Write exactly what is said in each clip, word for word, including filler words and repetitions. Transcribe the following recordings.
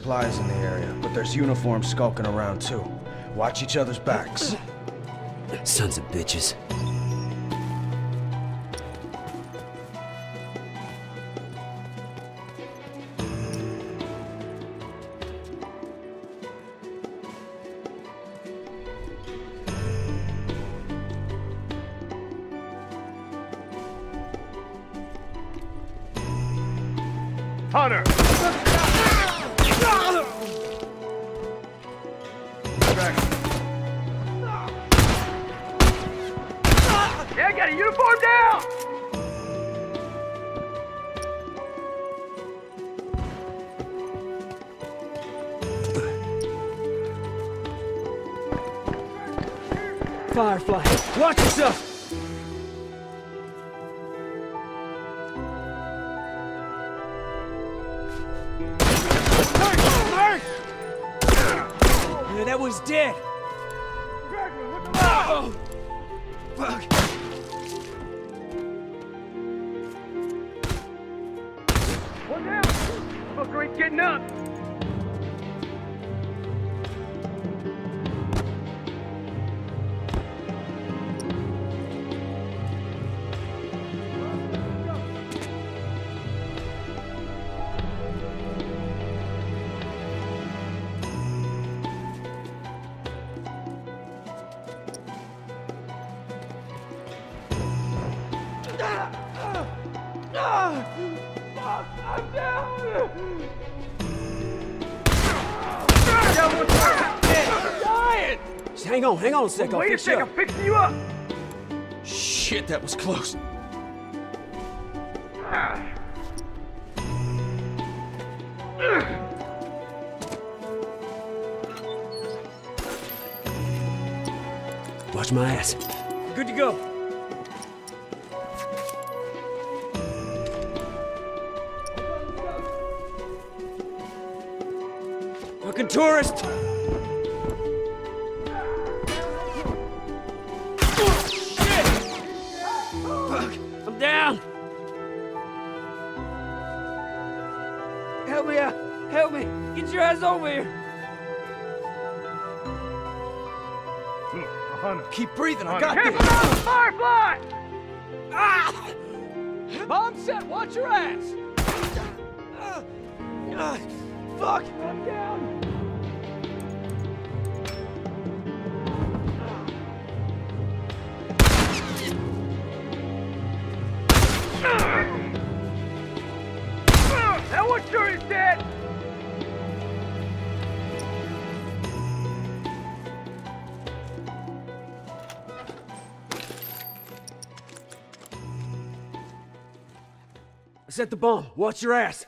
supplies in the area, but there's uniforms skulking around too. Watch each other's backs. Sons of bitches. Hunter! Yeah, got a uniform down! Firefly, watch yourself! Yeah, that one's dead! Oh! Fuck! One down! Fucker ain't getting up! I'm down! I'm dying! Just hang on, hang on a sec. I'll Wait a fix you sec, up. I'm fixing you up! Shit, that was close. Watch my ass. Good to go. Fucking tourist! Shit! Fuck! I'm down! Help me out! Help me! Get your ass over here! Hunter. Keep breathing, I got Careful this! now, the Firefly! Ah! Bomb set, watch your ass! Ah! Ah! Fuck! I'm down! That one sure is dead! I set the bomb. Watch your ass.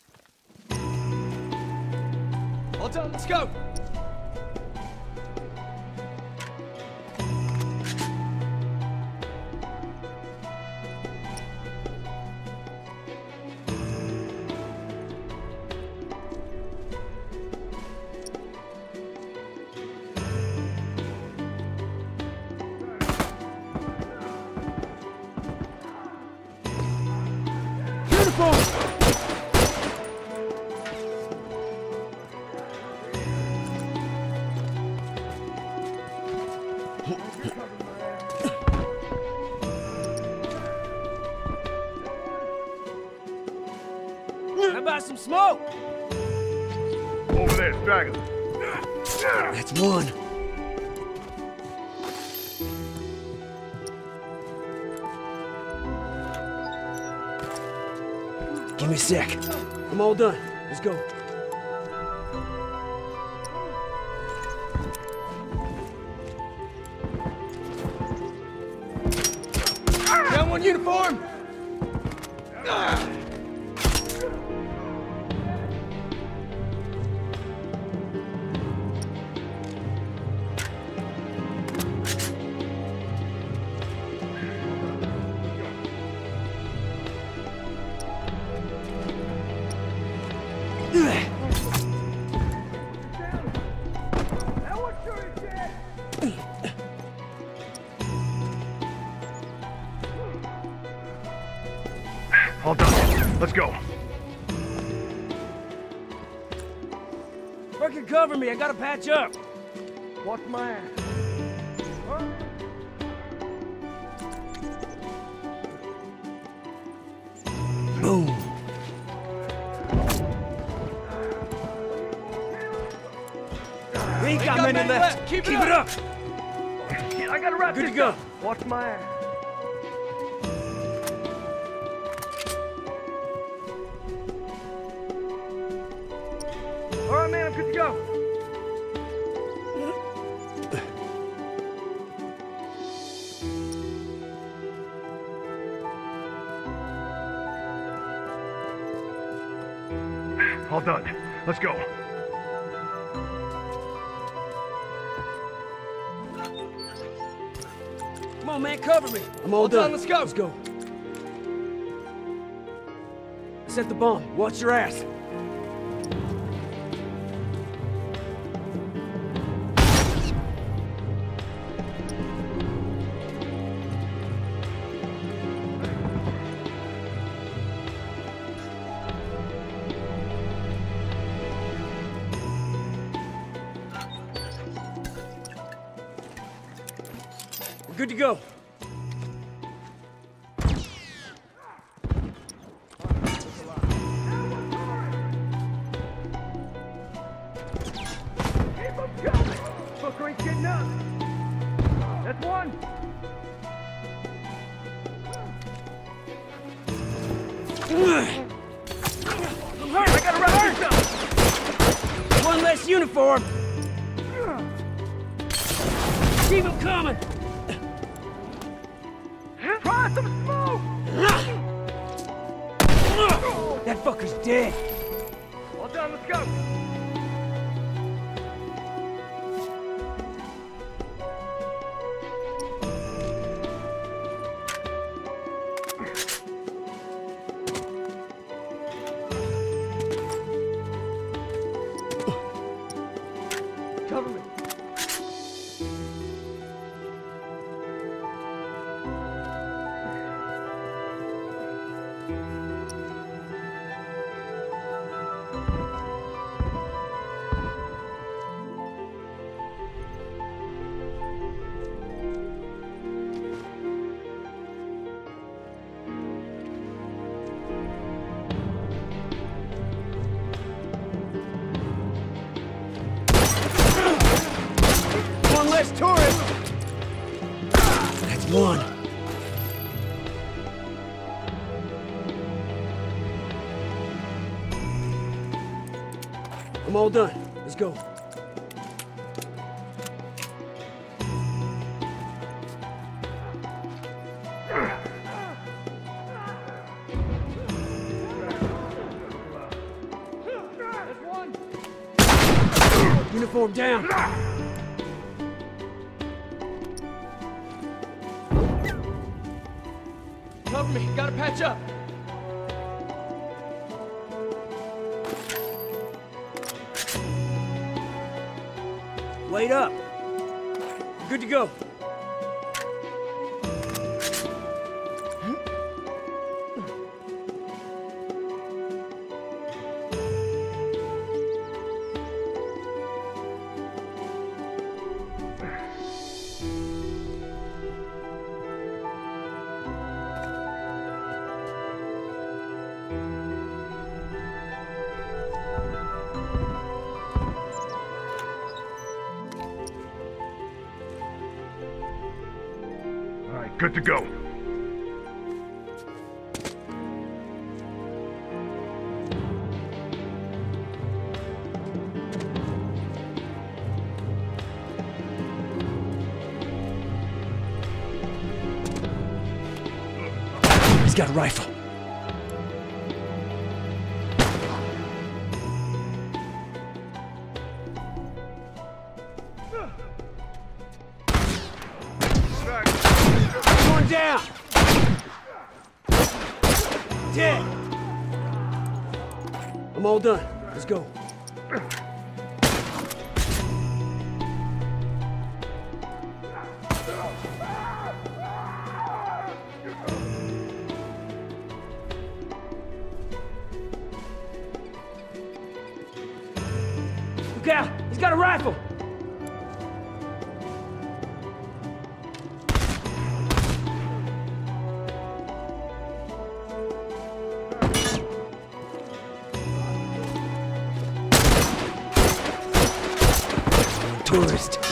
All done. Let's go. How about some smoke? Over there, straggler. That's one. Give me a sec. I'm all done. Let's go. Down one uniform! Ah. All done. Let's go. Fucking cover me, I gotta patch up. Watch my ass. Huh? Boom. We ain't got, got many left. left. Keep, Keep it up. up. Shit, I gotta wrap Good this to go. up. Watch my ass. All right, man, I'm good to go. All done. Let's go. Come on, man, cover me. I'm all, all done. done. Let's go. Let's go. Set the bomb. Watch your ass. Good to go. Keep them going! Fucker ain't getting up! That's one! I'm hurt! I gotta wrap this up! One less uniform! Keep him coming! Try some smoke! That fucker's dead. All done, let's go! Cover me. One less tourist! That's one. I'm all done. Let's go. That's one! Uniform down. Cover me, gotta patch up. Wait up. Good to go. Good to go. He's got a rifle. Going down. Dead. I'm all done. Let's go. Look out! He's got a rifle! Tourist.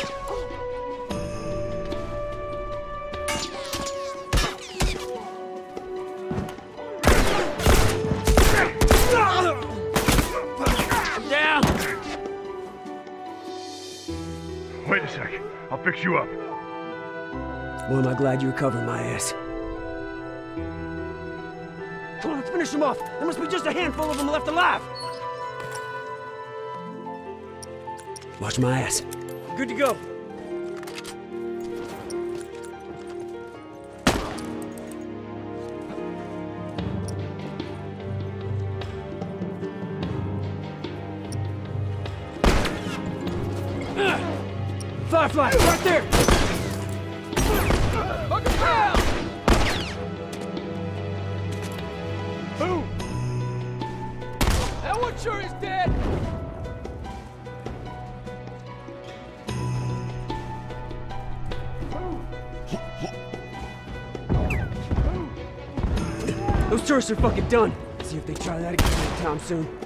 Wait a sec. I'll fix you up. Boy, am I glad you were covering my ass. Come on, let's finish him off. There must be just a handful of them left alive. Watch my ass. Good to go. Firefly, right there! Fucking down! Who? That one sure is dead! Those tourists are fucking done. See if they try that again anytime soon.